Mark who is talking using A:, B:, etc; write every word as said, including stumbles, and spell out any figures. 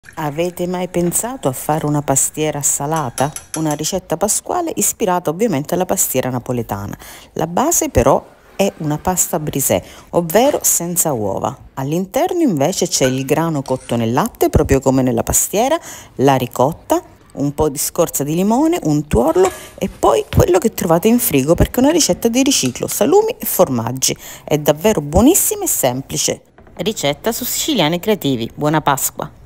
A: Avete mai pensato a fare una pastiera salata? Una ricetta pasquale ispirata ovviamente alla pastiera napoletana. La base però è una pasta brisée, ovvero senza uova. All'interno invece c'è il grano cotto nel latte, proprio come nella pastiera, la ricotta, un po' di scorza di limone, un tuorlo e poi quello che trovate in frigo perché è una ricetta di riciclo, salumi e formaggi. È davvero buonissima e semplice. Ricetta su Siciliani Creativi. Buona Pasqua!